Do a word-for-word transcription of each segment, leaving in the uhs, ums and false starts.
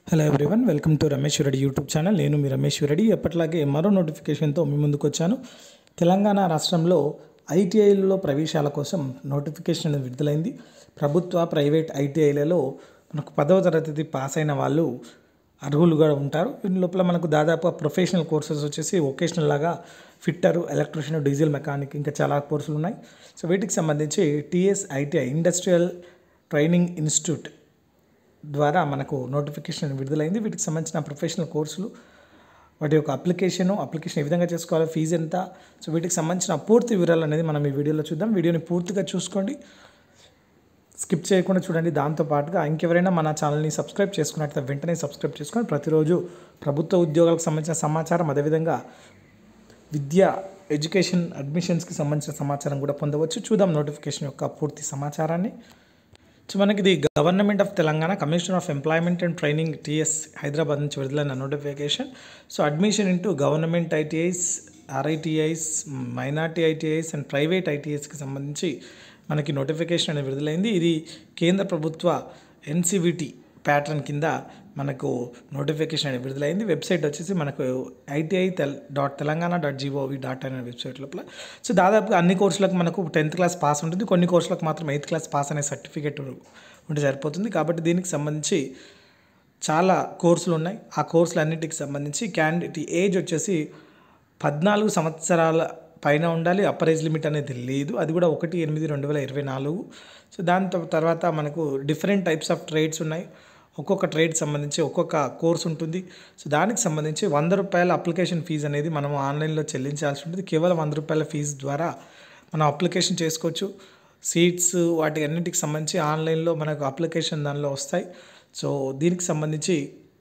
Hello everyone, welcome to Ramesh Reddy YouTube channel. నేను మీ రమేష్ రెడ్డి. ఎప్పటిలాగే మరో నోటిఫికేషన్తో మీ ముందుకు వచ్చాను. తెలంగాణ రాష్ట్రంలో ఐటీఐలలో ప్రవేశాల కోసం నోటిఫికేషన్ అనేది విడుదలైంది. ప్రభుత్వ ప్రైవేట్ ఐటీఐలలో మనకు పదవ తరగతి పాస్ అయిన వాళ్ళు అర్హులుగా ఉంటారు. దీని లోపల మనకు దాదాపు ప్రొఫెషనల్ కోర్సెస్ వచ్చేసి వొకేషనల్ లాగా ఫిట్టరు, ఎలక్ట్రీషియన్, డీజిల్ మెకానిక్, ఇంకా చాలా కోర్సులు ఉన్నాయి. సో వీటికి సంబంధించి TS ITI industrial training institute ద్వారా మనకు నోటిఫికేషన్ విడుదలైంది. వీటికి సంబంధించిన ప్రొఫెషనల్ కోర్సులు, వాటి యొక్క అప్లికేషను అప్లికేషన్ ఏ విధంగా చేసుకోవాలి, ఫీజు ఎంత, సో వీటికి సంబంధించిన పూర్తి వివరాలు అనేది మనం ఈ వీడియోలో చూద్దాం. వీడియోని పూర్తిగా చూసుకోండి, స్కిప్ చేయకుండా చూడండి. దాంతోపాటుగా ఇంకెవరైనా మన ఛానల్ని సబ్స్క్రైబ్ చేసుకున్నట్లయితే వెంటనే సబ్స్క్రైబ్ చేసుకొని ప్రతిరోజు ప్రభుత్వ ఉద్యోగాలకు సంబంధించిన సమాచారం, అదేవిధంగా విద్య ఎడ్యుకేషన్ అడ్మిషన్స్కి సంబంధించిన సమాచారం కూడా పొందవచ్చు. చూద్దాం నోటిఫికేషన్ యొక్క పూర్తి సమాచారాన్ని. సో మనకి ఇది government of Telangana commission of employment and training TS Hyderabad నుంచి విడుదలైన notification. So admission into government ITIs, RITIs, minority ITIs and private ఐటీఐస్కి సంబంధించి మనకి నోటిఫికేషన్ అనేది విడుదలైంది. ఇది కేంద్ర ప్రభుత్వ ఎన్సీవీటీ ప్యాటర్న్ కింద మనకు నోటిఫికేషన్ అనేది విడుదలైంది. వెబ్సైట్ వచ్చేసి మనకు ఐటీఐ తెల్ dot Telangana dot GOV dot అనే వెబ్సైట్ లోపల. సో దాదాపుగా అన్ని కోర్సులకు మనకు టెన్త్ క్లాస్ పాస్ ఉంటుంది, కొన్ని కోర్సులకు మాత్రం ఎయిత్ క్లాస్ పాస్ అనే సర్టిఫికేట్ ఉంటే సరిపోతుంది. కాబట్టి దీనికి సంబంధించి చాలా కోర్సులు ఉన్నాయి. ఆ కోర్సులు అన్నిటికి సంబంధించి క్యాండిడేట్ ఏజ్ వచ్చేసి పద్నాలుగు సంవత్సరాల పైన ఉండాలి. అప్పర్ ఏజ్ లిమిట్ అనేది లేదు, అది కూడా ఒకటి ఎనిమిది రెండు వేల ఇరవై నాలుగు. సో దాని తర్వాత మనకు డిఫరెంట్ టైప్స్ ఆఫ్ ట్రేడ్స్ ఉన్నాయి. ఒక్కొక్క ట్రేడ్ సంబంధించి ఒక్కొక్క కోర్స్ ఉంటుంది. సో దానికి సంబంధించి వంద రూపాయల అప్లికేషన్ ఫీజు అనేది మనం ఆన్లైన్లో చెల్లించాల్సి ఉంటుంది. కేవలం వంద రూపాయల ఫీజు ద్వారా మనం అప్లికేషన్ చేసుకోవచ్చు. సీట్స్ వాటి అన్నింటికి సంబంధించి ఆన్లైన్లో మనకు అప్లికేషన్ దానిలో వస్తాయి. సో దీనికి సంబంధించి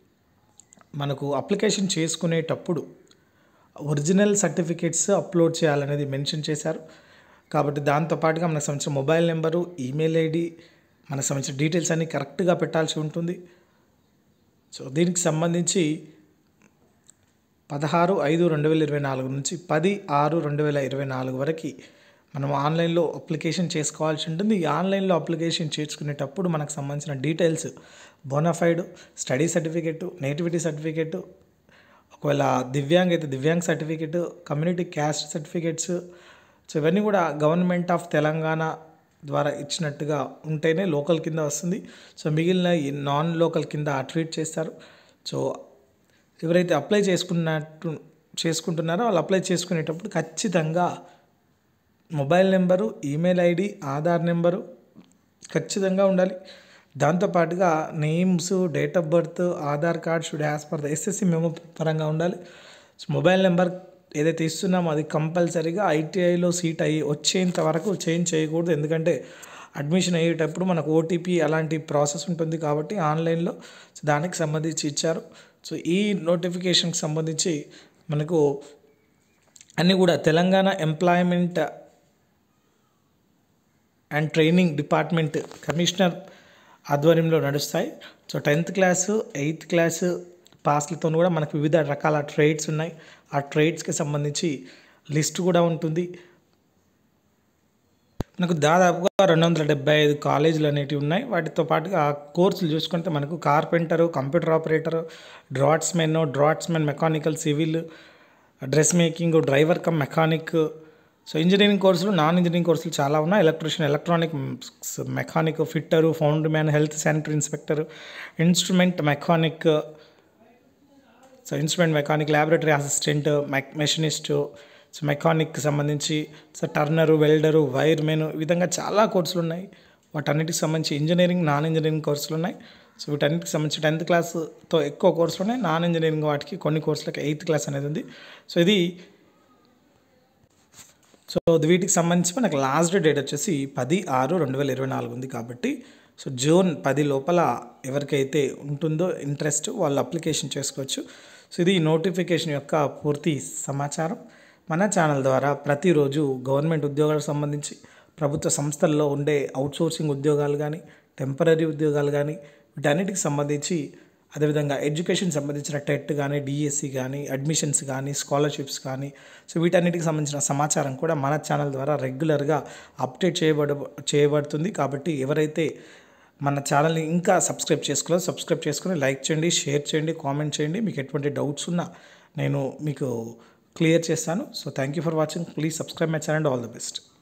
మనకు అప్లికేషన్ చేసుకునేటప్పుడు ఒరిజినల్ సర్టిఫికేట్స్ అప్లోడ్ చేయాలనేది మెన్షన్ చేశారు. కాబట్టి దాంతోపాటుగా మనకు సంబంధించిన మొబైల్ నెంబరు, ఈమెయిల్ ఐడి, మనకు సంబంధించిన డీటెయిల్స్ అన్నీ కరెక్ట్గా పెట్టాల్సి ఉంటుంది. సో దీనికి సంబంధించి పదహారు ఐదు రెండు వేల ఇరవై నాలుగు నుంచి పది ఆరు రెండు వేల ఇరవై నాలుగు వరకు మనం ఆన్లైన్లో అప్లికేషన్ చేసుకోవాల్సి ఉంటుంది. ఈ ఆన్లైన్లో అప్లికేషన్ చేసుకునేటప్పుడు మనకు సంబంధించిన details bonafide, study certificate, nativity certificate, ఒకవేళ దివ్యాంగ్ అయితే divyang certificate, community caste certificates, so ఇవన్నీ కూడా గవర్నమెంట్ ఆఫ్ తెలంగాణ ద్వారా ఇచ్చినట్టుగా ఉంటేనే లోకల్ కింద వస్తుంది. సో మిగిలిన ఈ నాన్ లోకల్ కింద ట్రీట్ చేస్తారు. సో ఎవరైతే అప్లై చేసుకున్నట్టు చేసుకుంటున్నారో వాళ్ళు అప్లై చేసుకునేటప్పుడు ఖచ్చితంగా mobile number, email ID, Aadhaar number ఖచ్చితంగా ఉండాలి. దాంతోపాటుగా names, date of birth, Aadhaar card should as per the SSC memo పరంగా ఉండాలి. సో మొబైల్ నెంబర్ ఏదైతే ఇస్తున్నామో అది కంపల్సరీగా ఐటీఐలో సీట్ అయ్యి వచ్చేంత వరకు చేంజ్ చేయకూడదు. ఎందుకంటే అడ్మిషన్ అయ్యేటప్పుడు మనకు ఓటీపీ అలాంటి ప్రాసెస్ ఉంటుంది కాబట్టి ఆన్లైన్లో దానికి సంబంధించి ఇచ్చారు. సో ఈ నోటిఫికేషన్కి సంబంధించి మనకు అన్నీ కూడా Telangana employment and training department commissioner ఆధ్వర్యంలో నడుస్తాయి. So tenth class, eighth class పాస్లతో కూడా మనకు వివిధ రకాల ట్రేడ్స్ ఉన్నాయి. ఆ ట్రేడ్స్కి సంబంధించి లిస్ట్ కూడా ఉంటుంది. మనకు దాదాపుగా రెండు వందల డెబ్బై ఐదు కాలేజీలు అనేటివి ఉన్నాయి. వాటితో పాటుగా కోర్సులు చూసుకుంటే మనకు carpenter, computer operator, draughtsmen, draughtsmen mechanical, civil, dress making, driver cum mechanic, so engineering కోర్సులు, నాన్ ఇంజనీరింగ్ కోర్సులు చాలా ఉన్నాయి. Electrician, electronic mechanic, fitter, founder man, health sanitary inspector, instrument mechanic, so instrument mechanic, laboratory assistant, mech machinist, so మెకానిక్కి సంబంధించి so turner, welder, wiremen, ఈ విధంగా చాలా కోర్సులు ఉన్నాయి. వాటన్నిటికి సంబంధించి ఇంజనీరింగ్, నాన్ ఇంజనీరింగ్ కోర్సులు ఉన్నాయి. సో వీటన్నిటికి సంబంధించి టెన్త్ క్లాస్తో ఎక్కువ కోర్సులు ఉన్నాయి. నాన్ ఇంజనీరింగ్ వాటికి కొన్ని కోర్సులకి ఎయిత్ క్లాస్ అనేది ఉంది. సో ఇది సో వీటికి సంబంధించి మనకు లాస్ట్ డేట్ వచ్చేసి పది ఆరు రెండు వేల ఇరవై నాలుగు ఉంది. కాబట్టి సో జూన్ పది లోపల ఎవరికైతే ఉంటుందో ఇంట్రెస్ట్ వాళ్ళు అప్లికేషన్ చేసుకోవచ్చు. సో ఇది నోటిఫికేషన్ యొక్క పూర్తి సమాచారం. మన ఛానల్ ద్వారా ప్రతిరోజు గవర్నమెంట్ ఉద్యోగాలకు సంబంధించి, ప్రభుత్వ సంస్థల్లో ఉండే అవుట్సోర్సింగ్ ఉద్యోగాలు కానీ, టెంపరీ ఉద్యోగాలు కానీ, వీటన్నిటికి సంబంధించి, అదేవిధంగా ఎడ్యుకేషన్ సంబంధించిన టెట్ కానీ, డిఎస్సి కానీ, అడ్మిషన్స్ కానీ, స్కాలర్షిప్స్ కానీ, సో వీటన్నిటికి సంబంధించిన సమాచారం కూడా మన ఛానల్ ద్వారా రెగ్యులర్గా అప్డేట్ చేయబడ చేయబడుతుంది. కాబట్టి ఎవరైతే మన ఛానల్ని ఇంకా సబ్స్క్రైబ్ చేసుకోలేదు, సబ్స్క్రైబ్ చేసుకుని లైక్ చేయండి, షేర్ చేయండి, కామెంట్ చేయండి. మీకు ఎటువంటి డౌట్స్ ఉన్నా నేను మీకు క్లియర్ చేస్తాను. So thank you for watching. Please subscribe my channel. All the best.